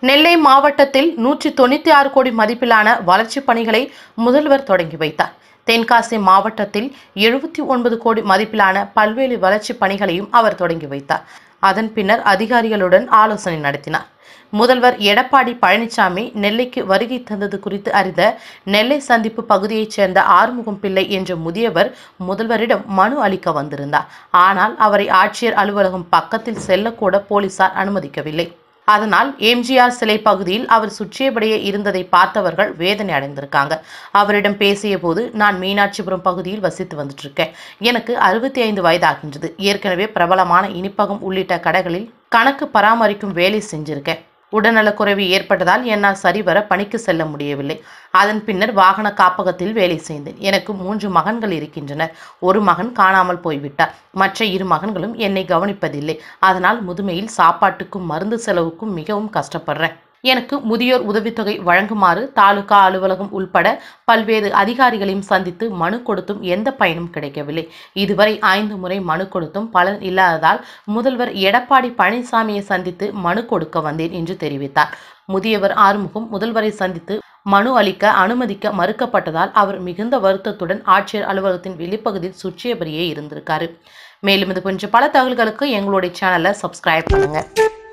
நெல்லை மாவட்டத்தில் 196 கோடி மதிப்பிலான வளர்ச்சிப் பணிகளை முதல்வர் தொடங்கி வைத்தார். தென்காசி மாவட்டத்தில் 79 கோடி மதிப்பிலான பல்வேறு வளர்ச்சிப் பணிகளையும் அவர் தொடங்கி வைத்தார். அதன் பின்னர் அதிகாரிகளுடன் ஆலோசனை நடத்தினார். முதல்வர் எடப்பாடி பழனிசாமி நெல்லைக்கு வருகை தந்தது குறித்து அறிந்த நெல்லை சந்திப்பு பகுதியைச் சேர்ந்த ஆறுமுகம் பிள்ளை என்ற முதியவர் முதல்வரிடம் மனு அளிக்க வந்திருந்தார். ஆனால் அவரை ஆட்சியர் அலுவலகம் பக்கத்தில் செல்லக்கூட போலீசார் அனுமதிக்கவில்லை. அதனால் எம்ஜிஆர் சிலை பகுதியில் அவர் சுற்றியபடியே இருந்ததை பார்த்தவர்கள் வேதனை அடைந்திருக்காங்க. அவரிடம் பேசிய போது, நான் மீனாட்சிபுரம் பகுதியில் வசித்து வந்துட்டு இருக்கேன். எனக்கு 65 வயதாகின்றது. ஏற்கனவே பிரபலமான இனிப்பகம் உள்ளிட்ட கடைகளில் கணக்கு பராமரிக்கும் வேலை செஞ்சிருக்கேன். உடல்நலக்குறைவு ஏற்பட்டதால் என்னால் சரிவர பணிக்கு செல்ல முடியவில்லை. அதன் பின்னர் வாகன காப்பகத்தில் வேலை செய்தேன். எனக்கு 3 மகன்கள் இருக்கின்றனர். ஒரு மகன் காணாமல் போய்விட்டார். மற்ற 2 மகன்களும் என்னை கவனிப்பதில்லை. அதனால் முதுமையில் சாப்பாட்டுக்கும் மருந்து செலவுக்கும் மிகவும் கஷ்டப்படுறேன். எனக்கு முதியோர் உதவித்தொகை வழங்குமாறு தாலுகா அலுவலகம் உள்பட பல்வேறு அதிகாரிகளையும் சந்தித்து மனு கொடுத்தும் எந்த பயனும் கிடைக்கவில்லை. இதுவரை 5 முறை மனு கொடுத்தும் பலன் இல்லாததால் முதல்வர் எடப்பாடி பழனிசாமியை சந்தித்து மனு கொடுக்க வந்தேன் என்று தெரிவித்தார். முதியவர் ஆறுமுகம் முதல்வரை சந்தித்து மனு அளிக்க அனுமதிக்க மறுக்கப்பட்டதால் அவர் மிகுந்த வருத்தத்துடன் ஆட்சியர் அலுவலகத்தின் வெளிப்பகுதியில் சுற்றியபடியே இருந்திருக்காரு. மேலும் இது போன்ற பல தகவல்களுக்கு எங்களுடைய சேனலை சப்ஸ்கிரைப் பண்ணுங்க.